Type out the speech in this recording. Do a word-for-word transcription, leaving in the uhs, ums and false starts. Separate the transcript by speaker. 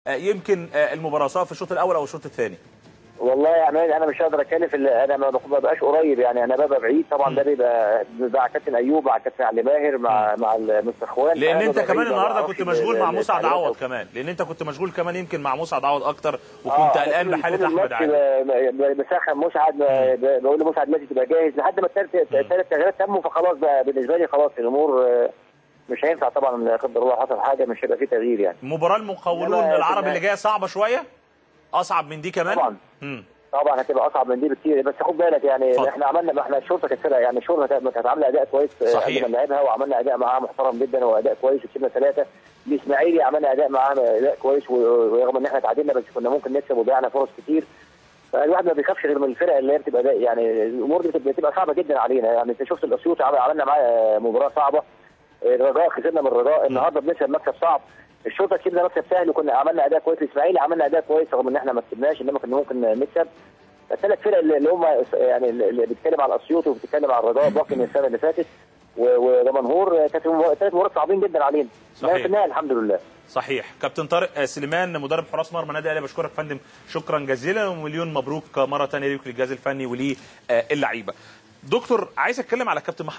Speaker 1: يمكن المباراه سواء في الشوط الاول او الشوط الثاني؟
Speaker 2: والله يا عماد انا مش هقدر اتكلم في انا ما ببقاش قريب، يعني انا ببقى بعيد طبعا. ده بيبقى مع كابتن ايوب، مع كابتن علي ماهر، مع م. مع مستر خوان،
Speaker 1: لان انت كمان النهارده كنت مشغول مع مسعد عوض كمان، لان انت كنت مشغول كمان يمكن مع مسعد عوض اكتر، وكنت قلقان آه بحاله احمد علي.
Speaker 2: بسخن مسعد، بقول لمسعد لازم تبقى جاهز لحد ما الثلاث تغييرات تموا، فخلاص بقى بالنسبه لي خلاص الامور مش هينفع طبعا. لا قدر الله حصل حاجه مش هيبقى في تغيير يعني.
Speaker 1: مباراه المقاولون العرب اللي جايه صعبه شويه، اصعب من دي كمان
Speaker 2: طبعا.
Speaker 1: مم.
Speaker 2: طبعا هتبقى اصعب من دي بكتير، بس خد بالك يعني فضل. احنا عملنا، ما احنا الشرطه كانت فرقه، يعني الشرطه كانت عامله اداء كويس قبل ما نلعبها، وعملنا اداء معاها محترم جدا واداء كويس وكسبنا ثلاثه. الاسماعيلي عملنا اداء معاه اداء كويس، ورغم ان احنا تعادلنا بس كنا ممكن نكسب وضيعنا فرص كتير. فالواحد ما بيخافش غير من الفرق اللي هي بتبقى اداء، يعني الامور دي بتبقى صعبه جدا علينا. يعني انت شفت الاسيوطي عملنا معاه مباراه صعبه، الرجاء خسرنا من الرجاء، النهارده بنكسب مكسب صعب. الشوطه كسبنا مكسب سهل وكنا عملنا اداء كويس. الاسماعيلي عملنا اداء كويس رغم ان احنا ما كسبناش، انما كنا ممكن نكسب. الثلاث فرق اللي هم يعني اللي بيتكلم على الاسيوطي وبيتكلم على الرجاء باقي من السنه اللي فاتت ودمنهور، كانت ثلاث مباريات صعبين جدا علينا،
Speaker 1: صحيح.
Speaker 2: في النهايه الحمد لله.
Speaker 1: صحيح. كابتن طارق سليمان مدرب حراس مرمى نادي الاهلي، بشكرك يا فندم شكرا جزيلا، ومليون مبروك مره ثانيه ليك للجهاز الفني وللعيبه. دكتور عايز اتكلم على كابتن